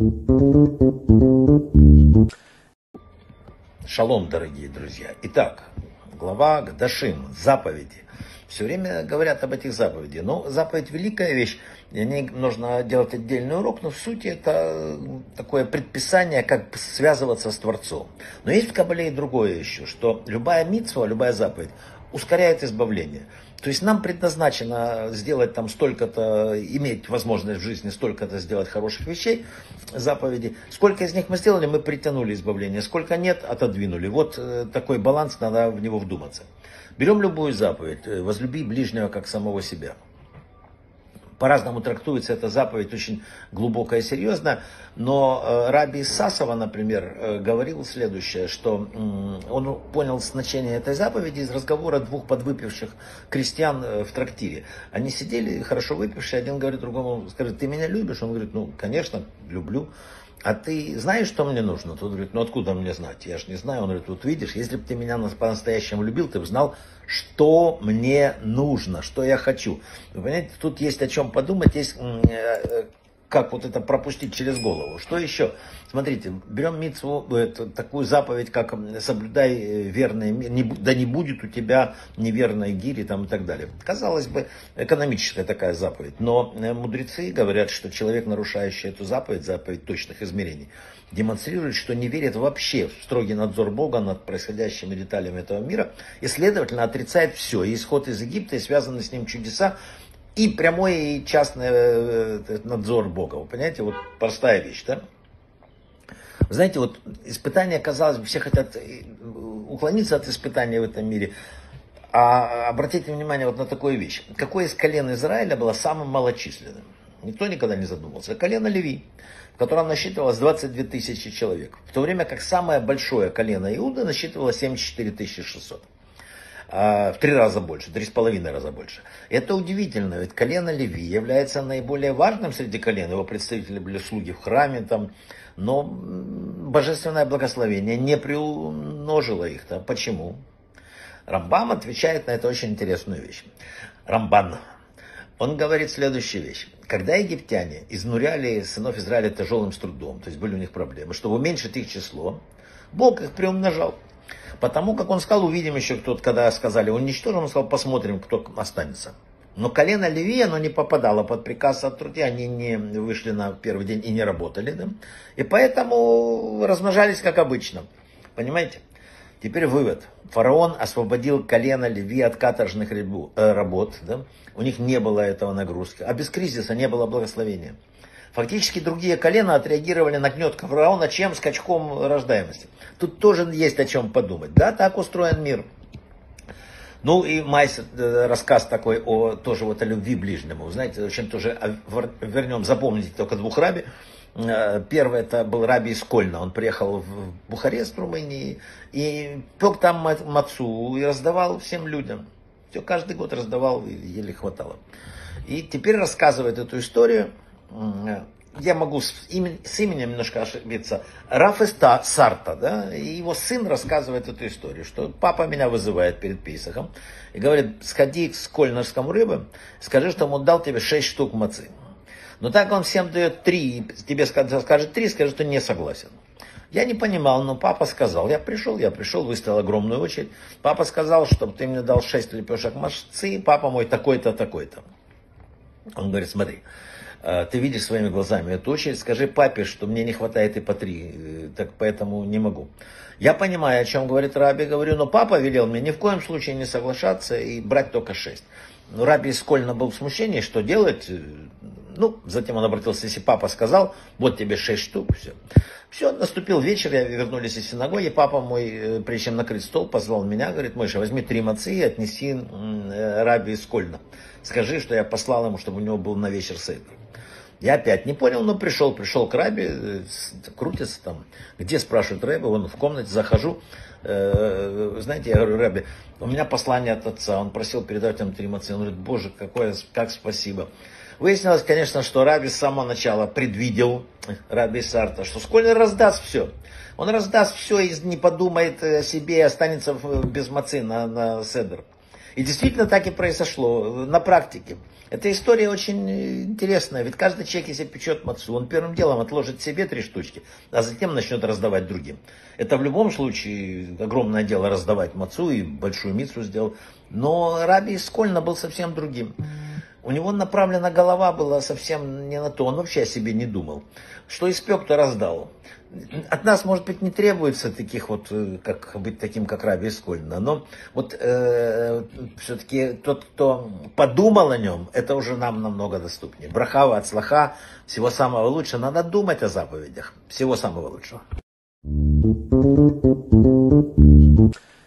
Шалом, дорогие друзья. Итак, глава Кдашим, заповеди. Все время говорят об этих заповедях. Но заповедь великая вещь, и о ней нужно делать отдельный урок, но в сути это такое предписание, как связываться с Творцом. Но есть в Кабале и другое еще, что любая мицва, любая заповедь ускоряет избавление. То есть нам предназначено сделать там столько-то, иметь возможность в жизни столько-то сделать хороших вещей, заповедей. Сколько из них мы сделали, мы притянули избавление. Сколько нет, отодвинули. Вот такой баланс, надо в него вдуматься. Берем любую заповедь. Возлюби ближнего как самого себя. По-разному трактуется эта заповедь, очень глубокая и серьезная. Но Раби Сасова, например, говорил следующее, что он понял значение этой заповеди из разговора двух подвыпивших крестьян в трактире. Они сидели, хорошо выпившие, один говорит другому, скажет, ты меня любишь? Он говорит, ну, конечно, люблю. А ты знаешь, что мне нужно? Тот говорит, ну откуда мне знать? Я же не знаю. Он говорит, вот видишь, если бы ты меня по-настоящему любил, ты бы знал, что мне нужно, что я хочу. Вы понимаете, тут есть о чем подумать, есть как вот это пропустить через голову. Что еще? Смотрите, берем мицву, такую заповедь, как соблюдай верные, да не будет у тебя неверной гири там, и так далее. Казалось бы, экономическая такая заповедь. Но мудрецы говорят, что человек, нарушающий эту заповедь, заповедь точных измерений, демонстрирует, что не верит вообще в строгий надзор Бога над происходящими деталями этого мира и, следовательно, отрицает все. И исход из Египта, и связанные с ним чудеса, и прямой и частный надзор Бога. Вы понимаете, вот простая вещь, да? Вы знаете, вот испытания, казалось бы, все хотят уклониться от испытания в этом мире. А обратите внимание вот на такую вещь. Какое из колен Израиля было самым малочисленным? Никто никогда не задумывался. Колено Леви, в котором насчитывалось 22 тысячи человек. В то время как самое большое колено Иуда насчитывало 74 600. В 3 раза больше, 3,5 раза больше. Это удивительно, ведь колено Леви является наиболее важным среди колен. Его представители были слуги в храме, там, но божественное благословение не приумножило их. Да? Почему? Рамбам отвечает на это очень интересную вещь. Рамбан. Он говорит следующую вещь. Когда египтяне изнуряли сынов Израиля тяжелым трудом, то есть были у них проблемы, чтобы уменьшить их число, Бог их приумножал. Потому как он сказал, увидим еще кто-то, когда сказали, уничтожим, он сказал, посмотрим, кто останется. Но колено Леви, оно не попадало под приказ о труде, они не вышли на первый день и не работали. Да? И поэтому размножались как обычно. Понимаете? Теперь вывод. Фараон освободил колено Леви от каторжных работ. Да? У них не было этого нагрузки. А без кризиса не было благословения. Фактически другие колена отреагировали на гнет фараона, чем скачком рождаемости. Тут тоже есть о чем подумать. Да, так устроен мир. Ну и Майс, рассказ такой тоже вот о любви ближнему. Знаете, очень тоже вернем, запомните только 2 раби. Первый это был раби из Кольна. Он приехал в Бухарест, в Румынии, и пек там мацу и раздавал всем людям. Все, каждый год раздавал, и еле хватало. И теперь рассказывает эту историю. Я могу с именем немножко ошибиться. Рафеста Сарта, да, и его сын рассказывает эту историю, что папа меня вызывает перед Пейсахом и говорит, сходи к скольнерскому рыбам, скажи, что он дал тебе 6 штук мацы. Но так он всем дает 3, тебе скажет 3, скажи, что не согласен. Я не понимал, но папа сказал, я пришел, выставил огромную очередь. Папа сказал, чтобы ты мне дал 6 лепешек мацы, папа мой такой-то, такой-то. Он говорит, смотри, ты видишь своими глазами эту очередь, скажи папе, что мне не хватает и по 3, так поэтому не могу. Я понимаю, о чем говорит Раби, говорю, но папа велел мне ни в коем случае не соглашаться и брать только 6. Но Раби Скольна был в смущении, что делать? Ну, затем он обратился, если папа сказал, вот тебе 6 штук, все. Все, наступил вечер, вернулись из синагоги, папа мой, прежде чем накрыть стол, позвал меня, говорит, Мойша, возьми 3 мацы и отнеси Раби Скольна. Скажи, что я послал ему, чтобы у него был на вечер сейдер. Я опять не понял, но пришел к Раби, крутится там. Где, спрашивает Раби, вон в комнате, захожу. Знаете, я говорю, Раби, у меня послание от отца, он просил передать вам 3 мацы. Он говорит, боже, как спасибо. Выяснилось, конечно, что Раби с самого начала предвидел, Раби Сарта, что Скольнер раздаст все. Он раздаст все и не подумает о себе и останется без мацы на седер. И действительно так и произошло на практике. Эта история очень интересная, ведь каждый человек, если печет мацу, он первым делом отложит себе 3 штучки, а затем начнет раздавать другим. Это в любом случае огромное дело раздавать мацу, и большую мицву сделал. Но Раби из Кольна был совсем другим. У него направлена голова была совсем не на то, он вообще о себе не думал. Что испек, то раздал. От нас, может быть, не требуется таких вот, как быть таким, как Раби из Кольна, но вот все-таки тот, кто подумал о нем, это уже нам намного доступнее. Брахава, ацлаха, всего самого лучшего. Надо думать о заповедях. Всего самого лучшего.